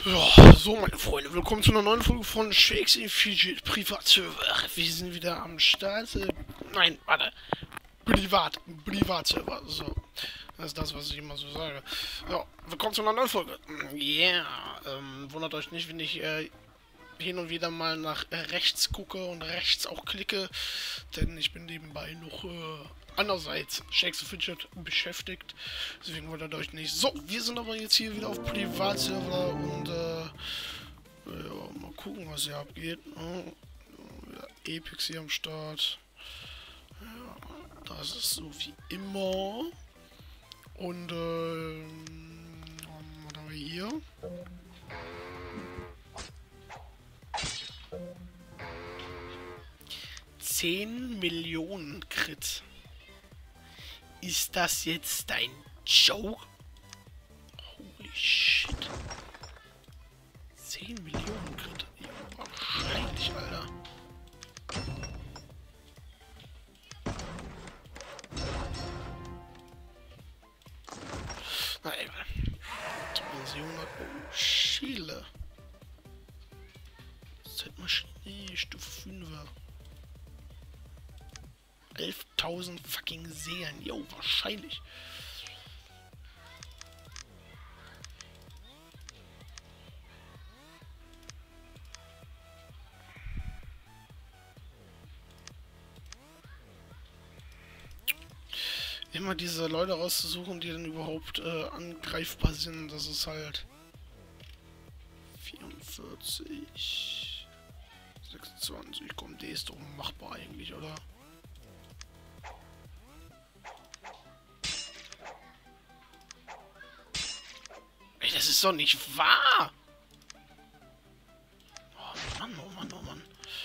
Ja, so meine Freunde, willkommen zu einer neuen Folge von Shakes in Fidget Privatserver. Wir sind wieder am Start. Nein, warte. Privatserver. So. Das ist das, was ich immer so sage. Ja, willkommen zu einer neuen Folge. Yeah. Wundert euch nicht, wenn ich hin und wieder mal nach rechts gucke und rechts auch klicke, denn ich bin nebenbei noch andererseits Shakes in Fidget beschäftigt. Deswegen wundert euch nicht. So, wir sind aber jetzt hier wieder auf Privatserver und ja, mal gucken, was hier abgeht. Oh, Epix hier am Start. Ja, das ist so wie immer. Und was haben wir hier? $10 Millionen Crit. Ist das jetzt dein Joke? Holy shit. 10 Millionen Crit. Ja, wahrscheinlich, Alter. Na egal. Dimension. Oh, Chile. Zeitmaschine, Stufe 5er. 11.000 fucking Seelen. Jo, wahrscheinlich. Immer diese Leute rauszusuchen, die dann überhaupt angreifbar sind. Das ist halt 44, 26. Komm, der ist doch machbar eigentlich, oder? Ey, das ist doch nicht wahr! Oh Mann, oh Mann, oh Mann.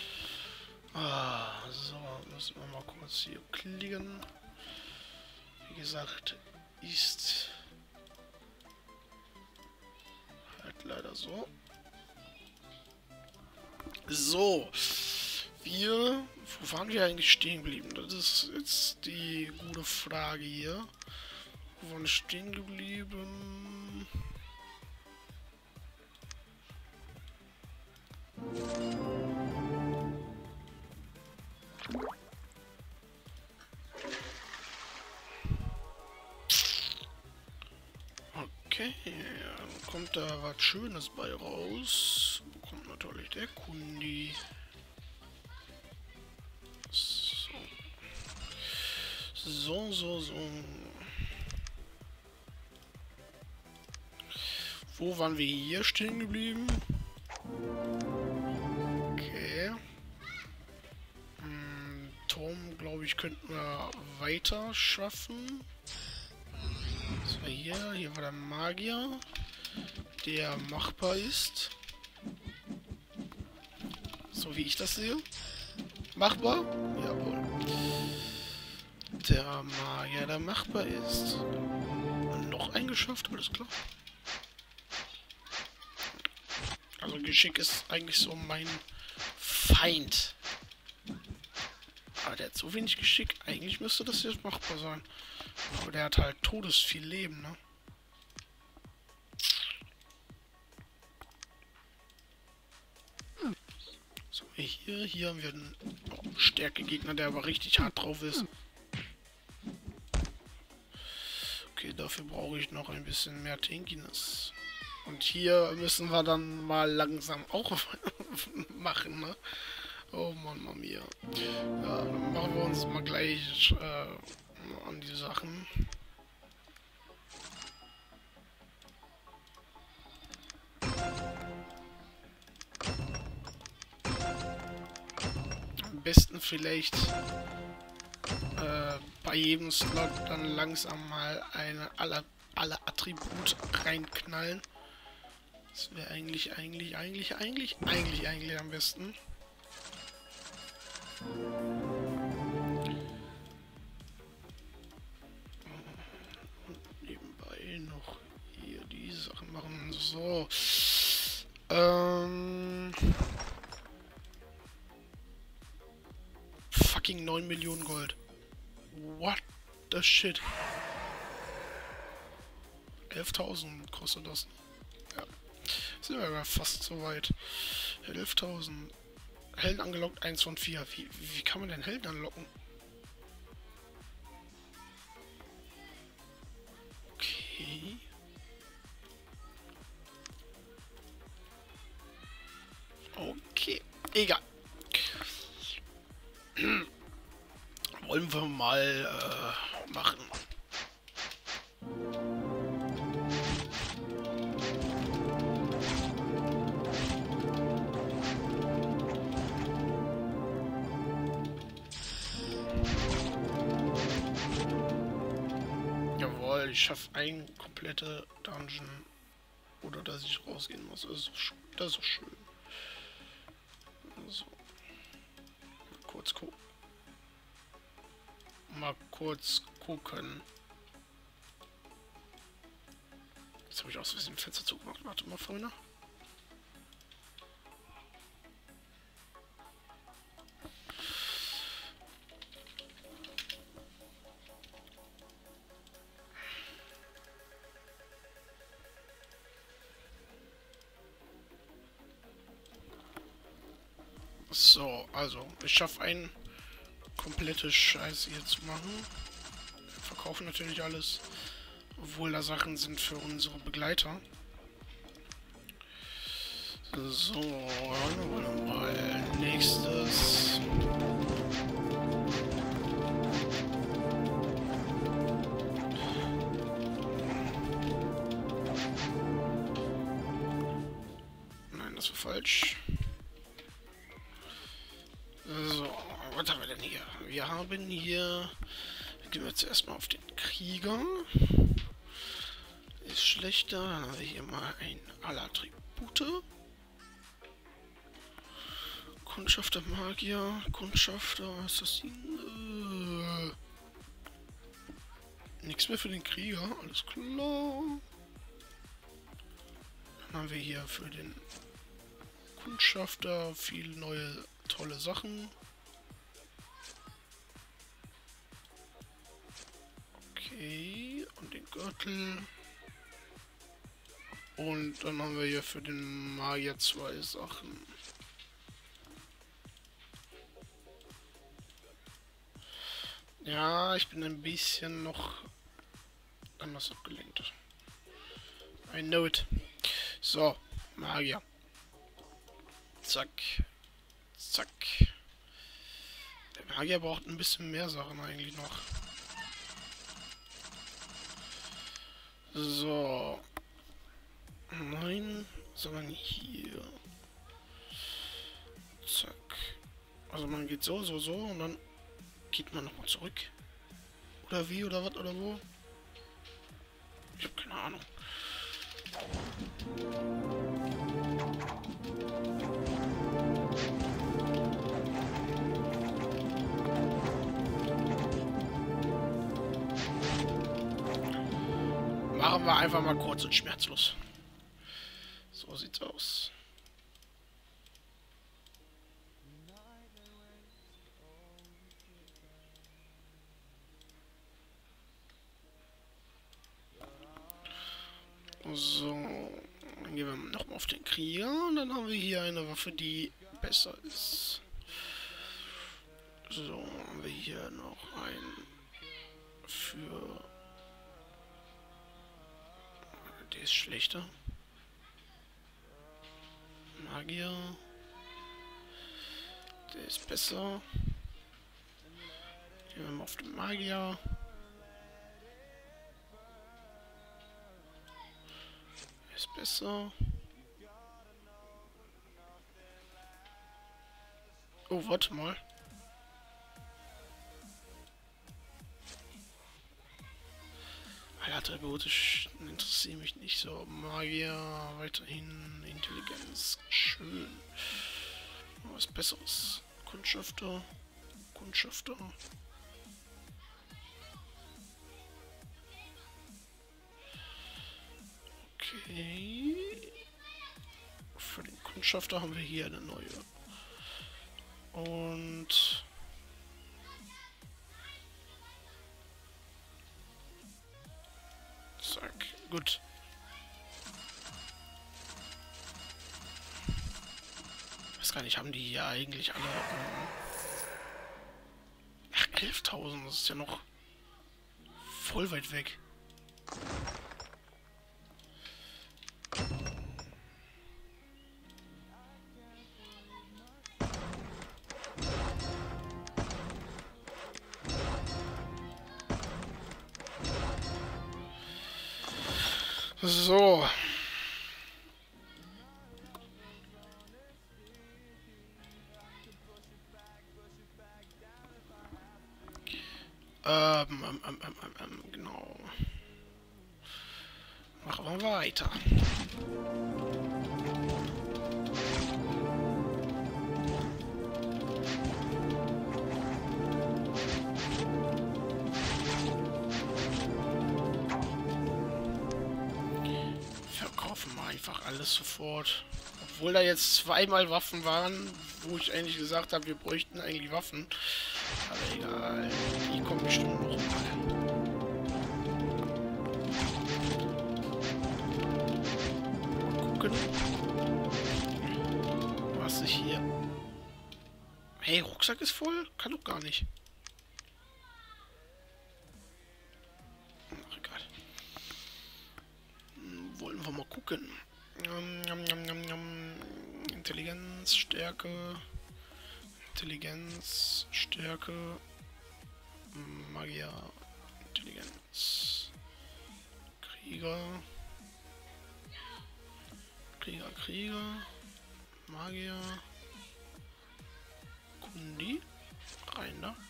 Ah, so, müssen wir mal kurz hier klicken. Wie gesagt, ist halt leider so. So, wo waren wir eigentlich stehen geblieben? Das ist jetzt die gute Frage hier. Wo waren wir stehen geblieben? Okay, dann kommt da was Schönes bei raus. Kommt natürlich der Kundi. So. Wo waren wir hier stehen geblieben? Okay. Turm, glaube ich, könnten wir weiter schaffen. Das war hier. Hier war der Magier, der machbar ist. So wie ich das sehe. Machbar? Jawohl. Der Magier, der machbar ist. Und noch ein geschafft, alles klar. Also Geschick ist eigentlich so mein Feind. Aber der hat so wenig Geschick. Eigentlich müsste das jetzt machbar sein. Aber der hat halt todesviel Leben, ne? So, hier haben wir einen Stärke-Gegner, der aber richtig hart drauf ist. Okay, dafür brauche ich noch ein bisschen mehr Tinkiness. Und hier müssen wir dann mal langsam auch machen, ne? Oh Mann, Mama mia. Ja, dann machen wir uns mal gleich an die Sachen. Am besten vielleicht bei jedem Slot dann langsam mal alle Attribute reinknallen. Das wäre eigentlich am besten. Und nebenbei noch hier die Sachen machen. So. Fucking 9 Millionen Gold. What the shit? 11.000 kostet das. Ja. Sind wir aber fast so weit. 11.000. Helden angelockt, 1 von 4. Wie kann man denn Helden anlocken? Okay. Okay. Egal. Wollen wir mal machen. Jawohl, ich schaffe ein komplette Dungeon. Oder dass ich rausgehen muss. Das ist so schön. So. Mal kurz gucken. Jetzt habe ich aus Versehen Fenster zugemacht. Warte mal, Freunde. So, also, ich schaffe ein komplettes Scheiß hier zu machen. Wir verkaufen natürlich alles, obwohl da Sachen sind für unsere Begleiter. So, mal nächstes. Nein, das war falsch. So, was haben wir denn hier? Wir haben hier... Gehen wir zuerst mal auf den Krieger. Ist schlechter. Dann haben wir hier mal ein aller Attribute. Kundschafter Magier, Kundschafter Assassinen. Nichts mehr für den Krieger, alles klar. Dann haben wir hier für den Kundschafter viele neue tolle Sachen. Okay, und den Gürtel. Und dann haben wir hier für den Magier 2 Sachen. Ja, ich bin ein bisschen noch anders abgelenkt. I know it. So, Magier. Zack. Zack. Der Magier braucht ein bisschen mehr Sachen eigentlich noch. So. Nein, sondern hier. Zack. Also man geht so und dann geht man nochmal zurück. Oder wie, oder was, oder wo? Ich habe keine Ahnung. Machen wir einfach mal kurz und schmerzlos. So sieht's aus. So, dann gehen wir nochmal auf den Krieger und dann haben wir hier eine Waffe, die besser ist. So, haben wir hier noch einen für... Der ist schlechter. Magier. Der ist besser. Gehen wir mal auf den Magier. Der ist besser. Oh, warte mal. Attribute interessieren mich nicht so. Magier, weiterhin Intelligenz. Schön. Was Besseres. Kundschafter. Kundschafter. Okay. Für den Kundschafter haben wir hier eine neue. Und... Zack. Gut. weiß gar nicht, haben die hier eigentlich alle... Ach, 11.000, das ist ja noch voll weit weg. So. Genau. Machen wir weiter. Verkaufen wir einfach alles sofort. Obwohl da jetzt zweimal Waffen waren, wo ich eigentlich gesagt habe, wir bräuchten eigentlich Waffen. Aber egal, die kommen bestimmt noch mal. Gucken. Was ich hier... Hey, Rucksack ist voll? Kann doch gar nicht. Ach, egal. Wollen wir mal gucken. Intelligenz, Stärke... Intelligenz, Stärke, Magier, Intelligenz, Krieger, Magier, Kundi, rein da.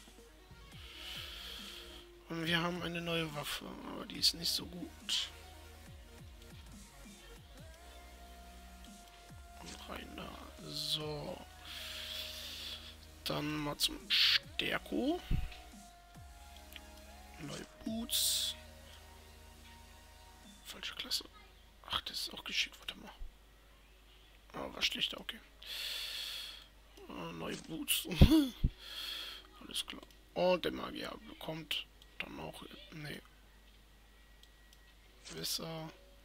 Und wir haben eine neue Waffe, aber die ist nicht so gut. Und rein da. So. Dann mal zum Stärko. Neue Boots. Falsche Klasse. Ach, das ist auch geschickt. Warte mal. Ah, war schlechter, okay. Neue Boots. Alles klar. Und der Magier bekommt dann auch... Nee. Besser.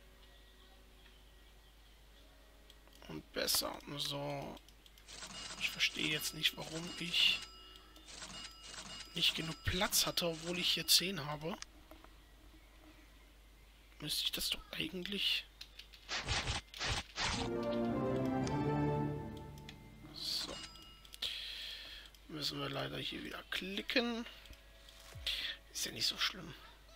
Und besser. So. Ich verstehe jetzt nicht, warum ich nicht genug Platz hatte, obwohl ich hier 10 habe. Müsste ich das doch eigentlich... So. Müssen wir leider hier wieder klicken. Ist ja nicht so schlimm.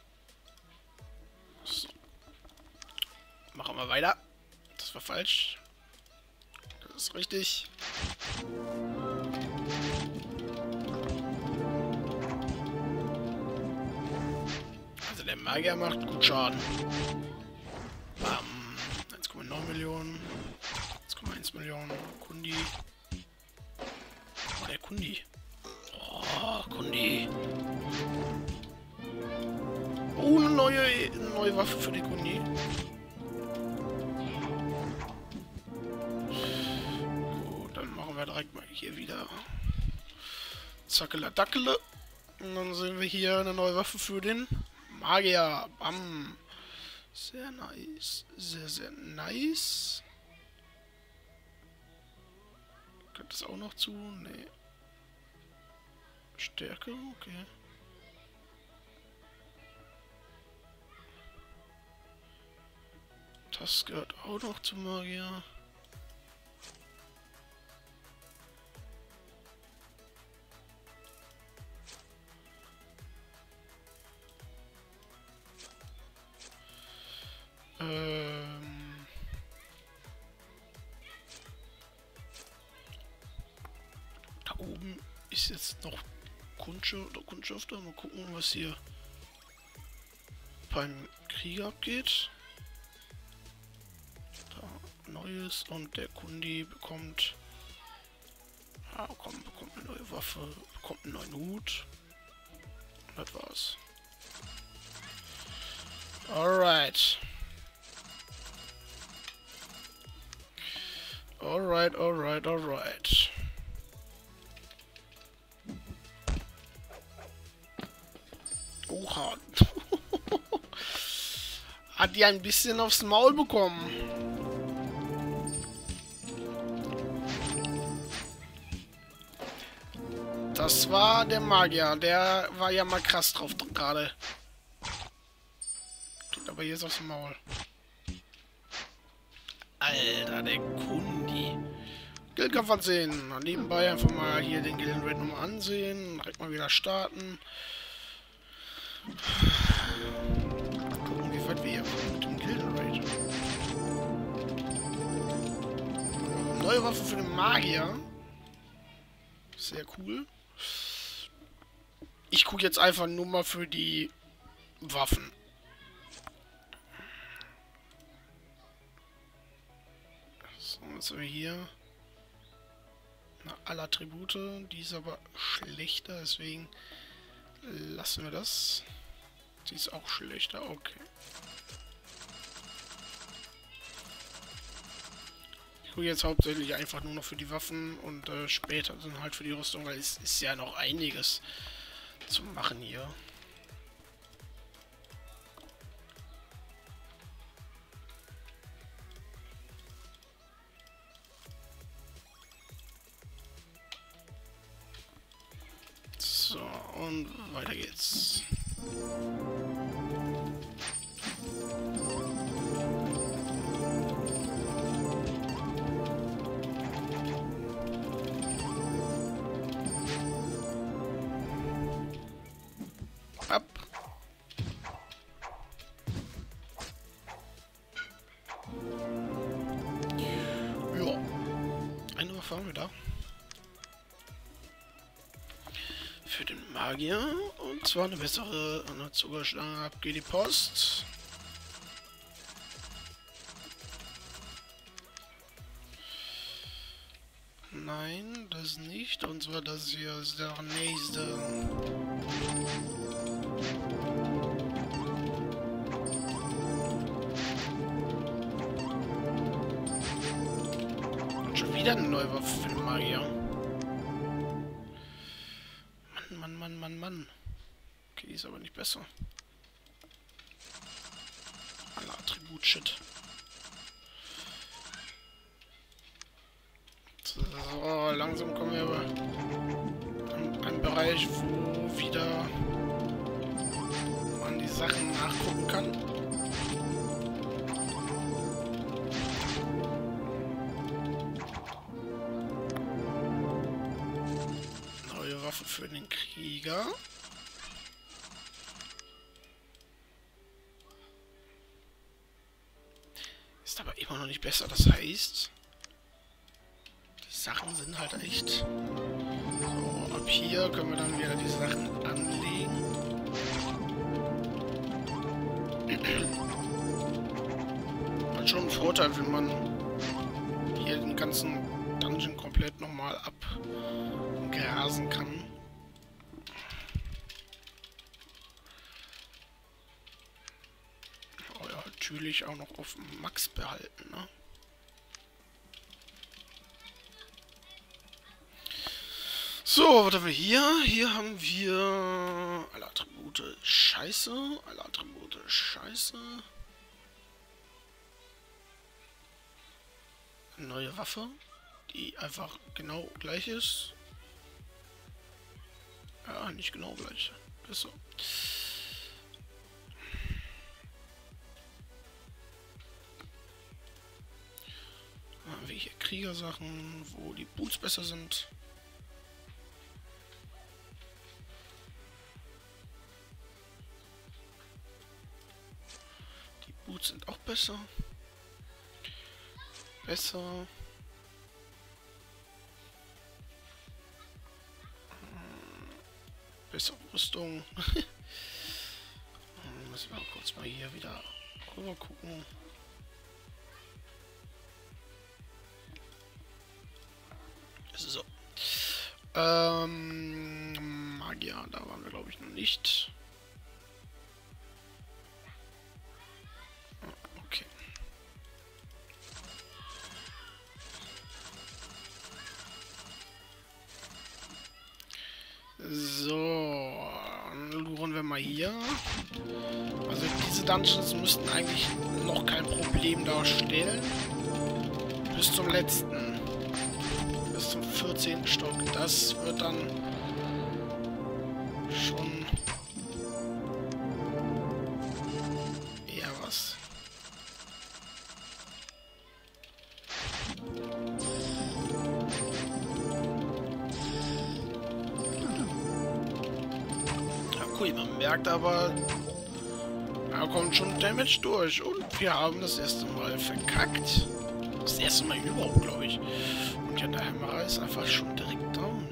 So. Machen wir weiter. Das war falsch. Das ist richtig. Also der Magier macht gut Schaden. 1,9 Millionen. 1,1 Millionen. Kundi. Oh, der Kundi. Oh, Kundi. Oh, eine neue Waffe für die Kundi. Direkt mal hier wieder Zackele Dackele. Und dann sehen wir hier eine neue Waffe für den Magier. Bam. Sehr nice. Sehr, sehr nice. Könnte es auch noch zu? Nee. Stärke, okay. Das gehört auch noch zum Magier. Da oben ist jetzt noch Kundschafter. Mal gucken, was hier beim Krieger abgeht. Da Neues und der Kundi bekommt... Ja, komm, bekommt eine neue Waffe, bekommt einen neuen Hut. Und das war's. Alright. Alright. Oha. Hat die ein bisschen aufs Maul bekommen. Das war der Magier. Der war ja mal krass drauf gerade. Geht aber jetzt aufs Maul. Alter, der Kundi. Guildkampf ansehen. Nebenbei einfach mal hier den Guild-Raid nochmal ansehen. Direkt mal wieder starten. Gucken, wie weit wir hier kommen mit dem Guild-Raid. Neue Waffe für den Magier. Sehr cool. Ich gucke jetzt einfach nur mal für die Waffen. So, was haben wir hier? Na, alle Attribute. Die ist aber schlechter, deswegen lassen wir das. Die ist auch schlechter, okay. Ich gucke jetzt hauptsächlich einfach nur noch für die Waffen und später dann halt für die Rüstung, weil es ist ja noch einiges zu machen hier. So, und weiter geht's. Ab. Ja. Eine Waffe haben wir da. Für den Magier. Und zwar eine bessere Zuckerschlange. Ab geht die Post. Nein, das nicht. Und zwar das hier ist der nächste. Und schon wieder eine neue Waffe für den Magier. Mann. Okay, die ist aber nicht besser. Alle Attribut-Shit. So, langsam kommen wir aber in einen Bereich, wo wieder man die Sachen nachgucken kann. Neue Waffe für den Krieger. Ist aber immer noch nicht besser, das heißt... Sachen sind halt echt. So, ab hier können wir dann wieder die Sachen anlegen. Hat schon einen Vorteil, wenn man hier den ganzen Dungeon komplett nochmal abgrasen kann. Oh ja, natürlich auch noch auf Max behalten, ne? So, was haben wir hier? Hier haben wir alle Attribute scheiße. Alle Attribute scheiße. Eine neue Waffe, die einfach genau gleich ist. Ja, nicht genau gleich. Ist so. Dann haben wir hier Kriegersachen, wo die Boots besser sind. Boots sind auch besser. Bessere Rüstung. Müssen wir kurz mal hier wieder rüber gucken. So. Magier, da waren wir glaube ich noch nicht. Okay. So, luren wir mal hier. Also diese Dungeons müssten eigentlich noch kein Problem darstellen. Bis zum letzten. Bis zum 14. Stock. Das wird dann Man merkt aber, da kommt schon Damage durch. Und wir haben das erste Mal verkackt. Das erste Mal überhaupt, glaube ich. Und ja, der Hammer ist einfach schon direkt down.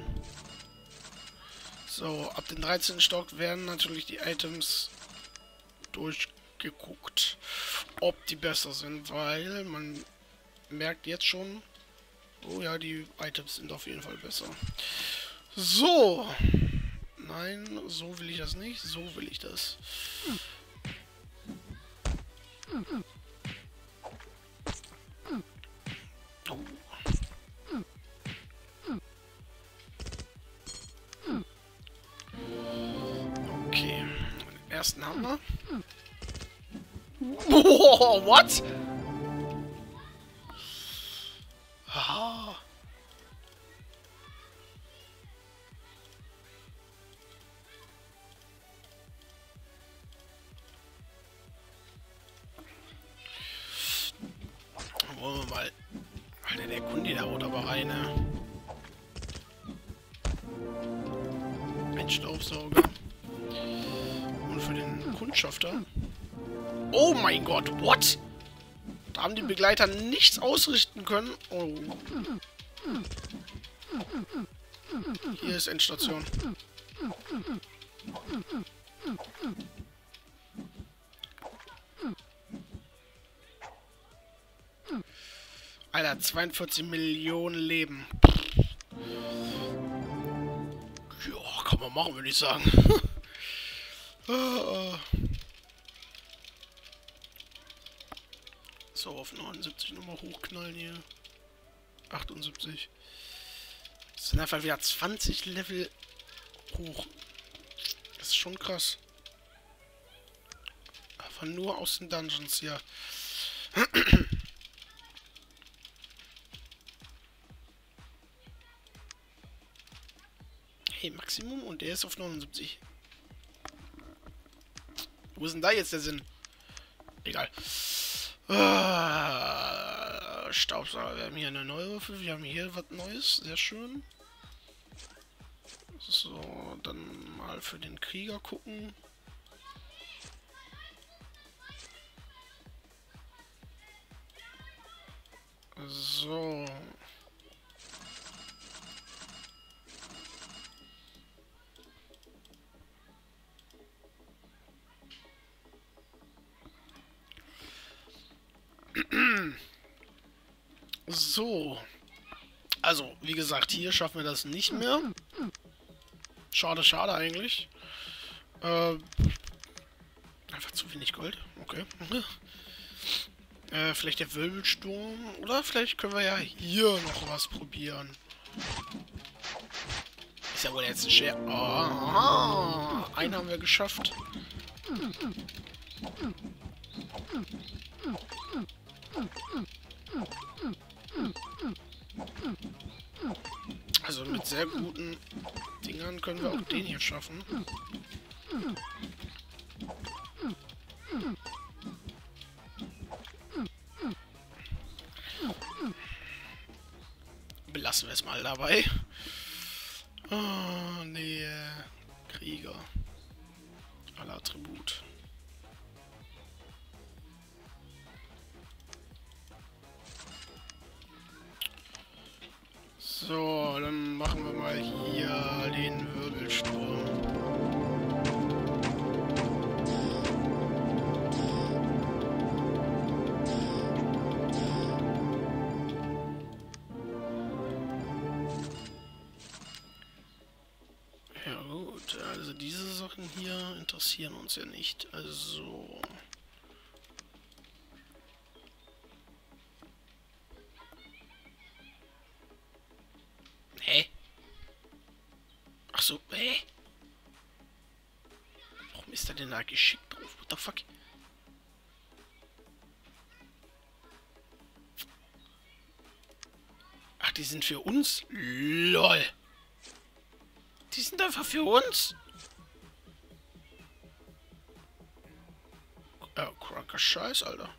So, ab dem 13. Stock werden natürlich die Items durchgeguckt, ob die besser sind, weil man merkt jetzt schon, oh ja, die Items sind auf jeden Fall besser. So. Nein, so will ich das nicht. So will ich das. Oh. Okay. Den ersten haben wir. Oh, what? Ah. Wollen wir mal. Alter, der Kunde, der haut aber rein, ne? Ein Staubsauger. Und für den Kundschafter. Oh mein Gott, what? Da haben die Begleiter nichts ausrichten können. Oh. Hier ist Endstation. Alter, 42 Millionen Leben. Ja, kann man machen, würde ich sagen. So, auf 79 nochmal hochknallen hier. 78. Das sind einfach wieder 20 Level hoch. Das ist schon krass. Aber nur aus den Dungeons hier. Hey, Maximum und der ist auf 79. Wo ist denn da jetzt der Sinn? Egal. Staubsauger. Wir haben hier eine neue Waffe. Wir haben hier was Neues. Sehr schön. So, dann mal für den Krieger gucken. So. So. Also, wie gesagt, hier schaffen wir das nicht mehr. Schade, schade eigentlich. Einfach zu wenig Gold. Okay. Vielleicht der Wirbelsturm. Oder vielleicht können wir ja hier noch was probieren. Ist ja wohl jetzt ein Scher. Oh, einen haben wir geschafft. Also mit sehr guten Dingern können wir auch den hier schaffen. Belassen wir es mal dabei. Oh, nee. Krieger. Aller Attribut. So, dann machen wir mal hier den Wirbelsturm. Ja gut, also diese Sachen hier interessieren uns ja nicht. Also... Hä? Ach so, hä? Warum ist er denn da geschickt drauf? What the fuck? Ach, die sind für uns? LOL. Die sind einfach für uns? Kranker Scheiß, Alter.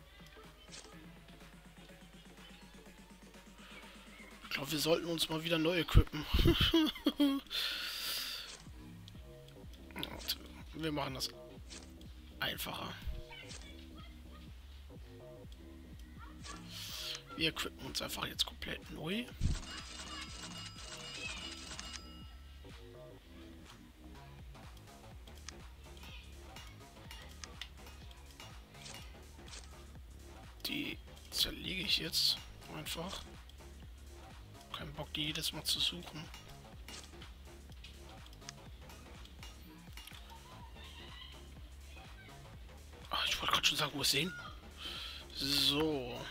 Ich glaube, wir sollten uns mal wieder neu equippen. Wir machen das einfacher. Wir equippen uns einfach jetzt komplett neu. Die zerlege ich jetzt einfach. Kein Bock, die jedes Mal zu suchen. Ach, ich wollte gerade schon sagen, wo es sehen. So.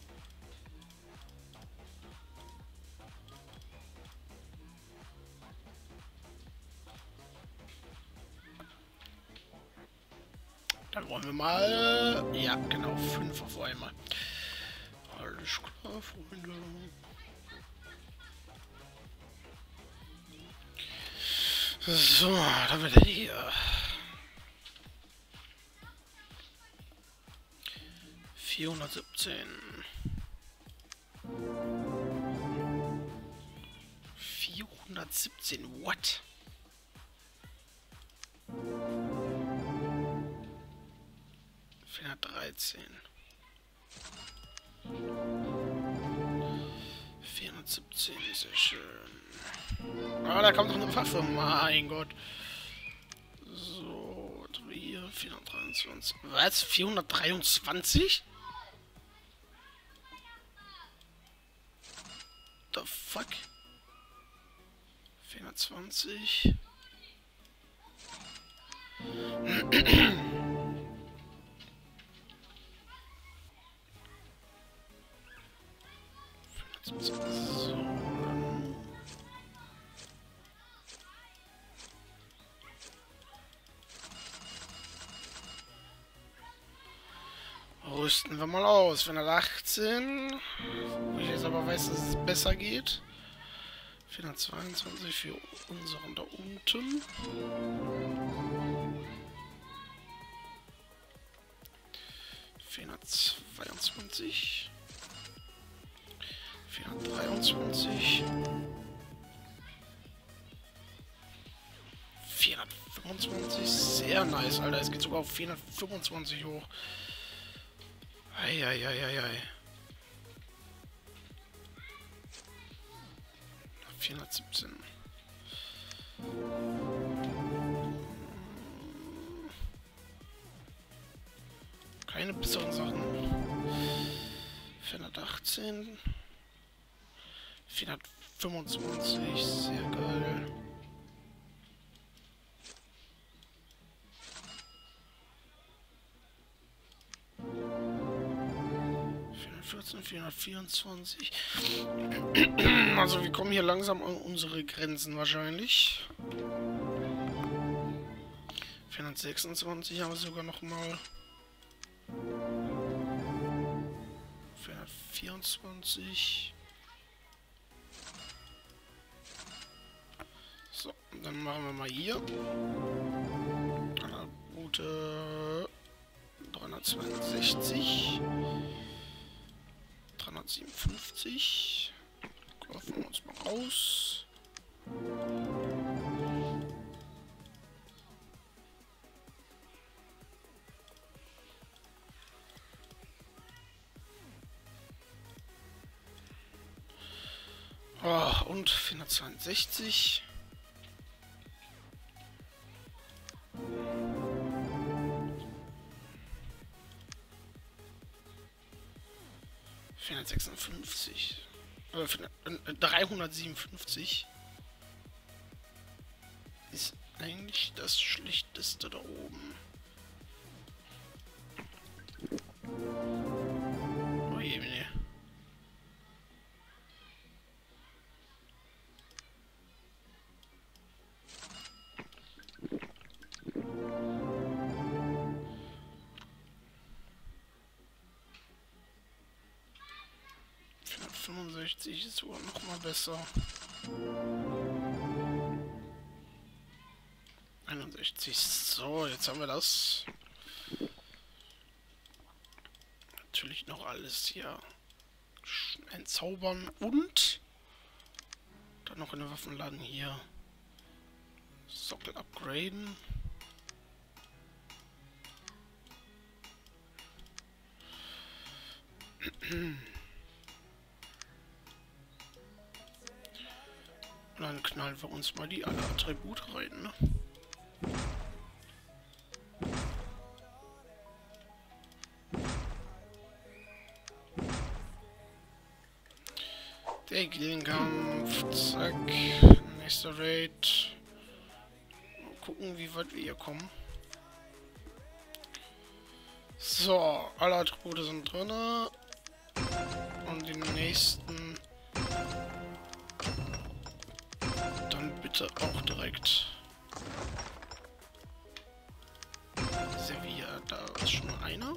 Dann wollen wir mal... Ja, genau, 5 auf einmal. Alles klar, Freunde. So, da haben wir denn hier. 417. 417, what? ...413... 417, sehr schön. Ah, da kommt noch eine Waffe, mein Gott. So, hier, 423. Was? 423? The fuck? 420. So. Rüsten wir mal aus. 418. Wo ich jetzt aber weiß, dass es besser geht. 422 für unseren da unten. 422. 423. 425. Sehr nice, Alter. Es geht sogar auf 425 hoch. Eieieiei. 417. Keine besseren Sachen. 418. 425. Sehr geil. 414, 424. Also wir kommen hier langsam an unsere Grenzen wahrscheinlich. 426 haben wir sogar noch mal. 424. So, dann machen wir mal hier. Eine gute 362. 357. Kaufen wir uns mal raus. Oh, und 462. 456. 357 ist eigentlich das Schlechteste da oben. Oh je, ne. Ist sogar noch mal besser. 61. So, jetzt haben wir das. Natürlich noch alles hier entzaubern und dann noch in den Waffenladen hier Sockel upgraden. Und dann knallen wir uns mal die alle Attribute rein, ne? Der Gegenkampf, zack. Nächster Raid. Mal gucken, wie weit wir hier kommen. So, alle Attribute sind drin. Und die nächsten dann bitte auch direkt. Servier, da ist schon mal einer.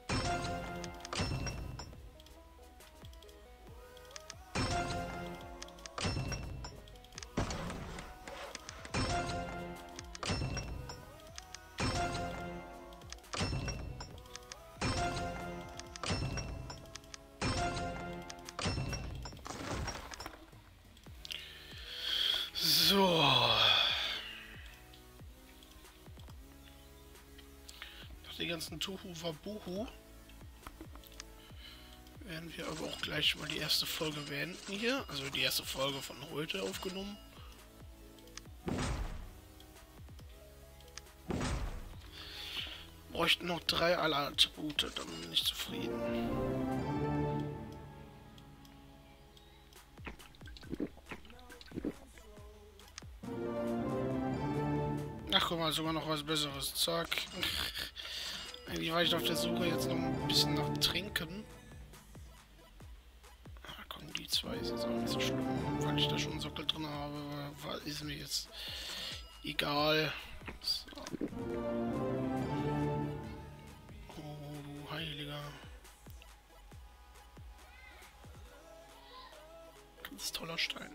So. Nach den ganzen Tuhu Wabuhu werden wir aber auch gleich mal die erste Folge beenden hier. Also die erste Folge von heute aufgenommen. Bräuchten noch 3 alle Attribute, dann bin ich zufrieden. Ach, guck mal, sogar noch was Besseres. Zack. Eigentlich war ich auf der Suche jetzt noch ein bisschen nach Trinken. Ah, komm, die 2 ist jetzt auch nicht so schlimm, weil ich da schon einen Sockel drin habe. Ist mir jetzt egal. So. Oh, du Heiliger. Ganz toller Stein.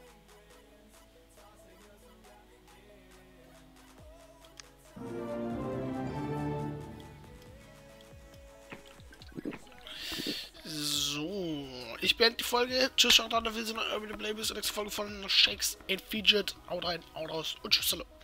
So, ich beende die Folge. Tschüss, schaut an, wir sind Urban Play bis zur nächsten Folge von Shakes and Fidget. Haut rein, haut raus und tschüss.